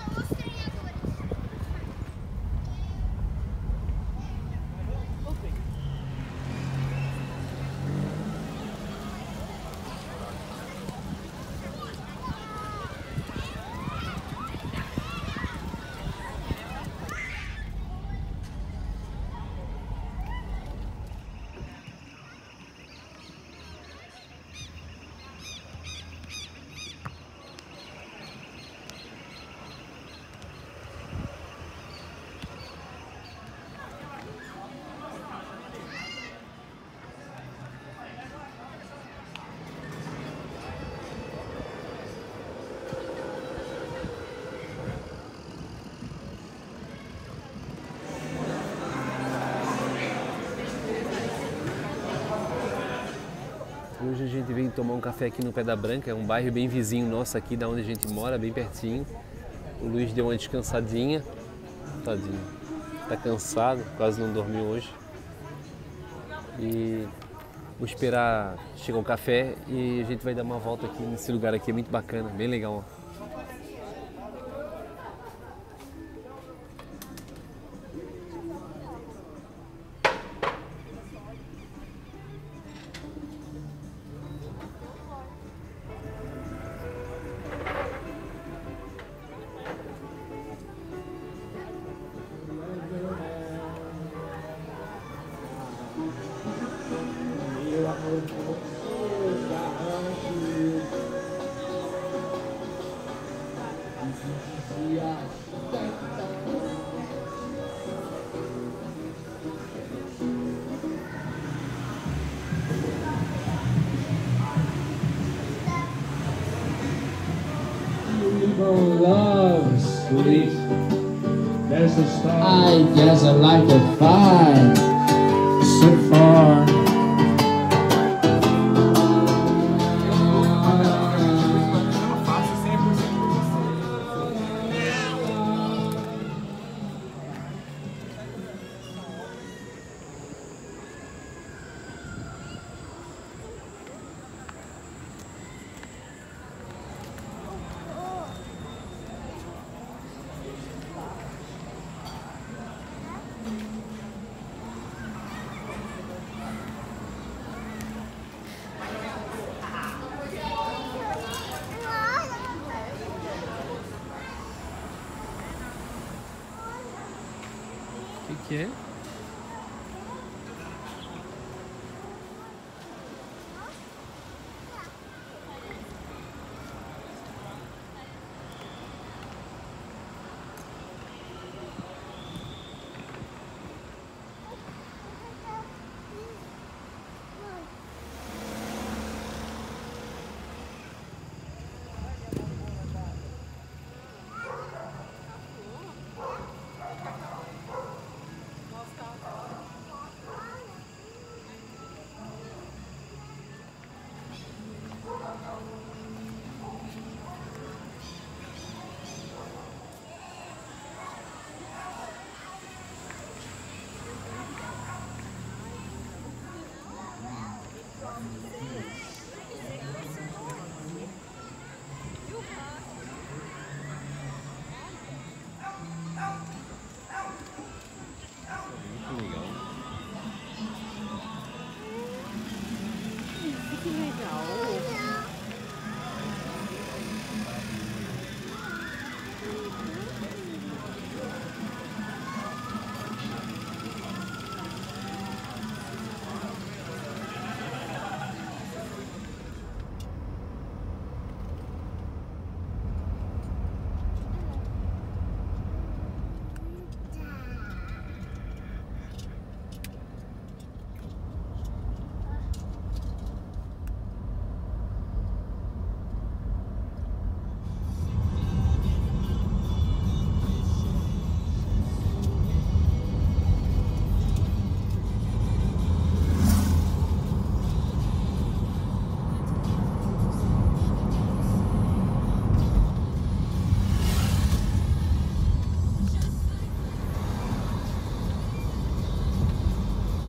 Hoje a gente veio tomar um café aqui no Pedra Branca, é um bairro bem vizinho nosso aqui da onde a gente mora, bem pertinho. O Luiz deu uma descansadinha, tadinho, tá cansado, quase não dormiu hoje. E vou esperar chegar o café e a gente vai dar uma volta aqui nesse lugar aqui, é muito bacana, bem legal. Loves sweet. There's a star. I guess I like to find so far. O que é?